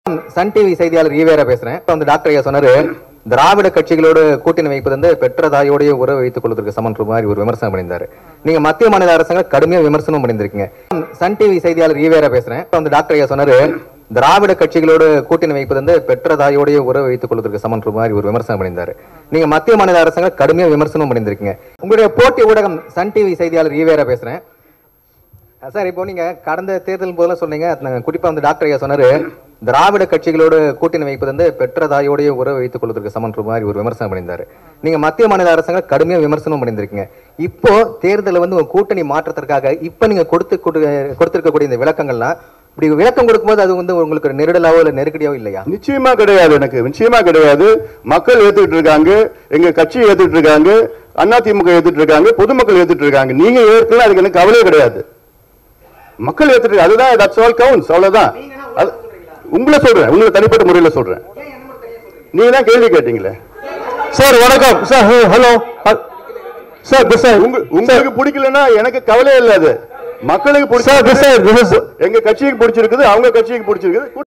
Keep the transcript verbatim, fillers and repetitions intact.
Sun TV செய்தியாளர் ஈவேரா பேசுறேன். இப்ப வந்து டாக்டர் ஐயா சொன்னாரு, திராவிட கட்சிகளோடு கூட்டணி வைப்பது வந்து பெற்ற தாயோடைய உறவு வைத்துக் கொள்வதற்கு சமன்ற மாதிரி ஒரு விமர்சனம் பண்ணியிருந்தாரு. நீங்க மத்திய மாநில அரசாங்க கடுமையா விமர்சனம் பண்ணியிருக்கீங்க. சன் டிவி செய்தியாளர் ஈவேரா பேசுறேன். இப்ப வந்து டாக்டர் ஐயா சொன்னாரு, திராவிட கட்சிகளோடு கூட்டணி வைப்பது வந்து பெற்ற தாயோடைய உறவு வைத்துக் கொள்வதற்கு சமன்ற மாதிரி ஒரு விமர்சனம் பண்ணியிருந்தாரு. நீங்க மத்திய மாநில அரசாங்க கடுமையா விமர்சனம் பண்ணியிருக்கீங்க. உங்களுடைய போட்டி ஊடகம் சன் டிவி செய்தியாளர் ஈவேரா பேசுறேன். சார், இப்போ நீங்க கடந்த தேர்தல் போதெல்லாம் சொன்னீங்க, குறிப்பா வந்து டாக்டர் ஐயா சொன்னாரு, திராவிட கட்சிகளோடு கூட்டணி வைப்பது வந்து பெற்ற தாயோடைய உறவு வைத்துக் கொள்வதற்கு சமன்ற மாதிரி ஒரு விமர்சனம் பண்ணியிருந்தாரு. நீங்க மத்திய மாநில அரசாங்க கடுமையா விமர்சனம் பண்ணியிருக்கீங்க. இப்போ தேர்தலில் வந்து உங்க கூட்டணி மாற்றத்திற்காக இப்ப நீங்க கொடுத்து கொடுத்திருக்கக்கூடிய இந்த விளக்கங்கள்லாம் இப்படி விளக்கம் கொடுக்கும்போது அது வந்து உங்களுக்கு நெருடலாவோ இல்ல நெருக்கடியோ இல்லையா? நிச்சயமா கிடையாது. எனக்கு நிச்சயமா கிடையாது. மக்கள் ஏத்துக்கிட்டு இருக்காங்க, எங்க கட்சி ஏத்துக்கிட்டு இருக்காங்க, அதிமுக ஏத்துட்டு இருக்காங்க, பொதுமக்கள் ஏத்துட்டு இருக்காங்க. நீங்க ஏற்கனவே அதுக்கு எனக்கு கவலையே கிடையாது. மக்கள் ஏத்துட்டு அதுதான் தட்ஸ் ஆல் கவுண்ட்ஸ். அவ்வளவுதான். உங்களை சொல்றேன், உங்களை தனிப்பட்ட முறையில் சொல்றேன். நீங்க தான் கேள்வி கேட்டீங்களே. சார் வணக்கம் சார். Hello sir. உங்களுக்கு பிடிக்கலன்னா எனக்கு கவலையே இல்லாது. மக்களுக்கு பிடிச்ச எங்க கட்சிக்கு பிடிச்சிருக்குது, அவங்க கட்சிக்கு பிடிச்சிருக்குது.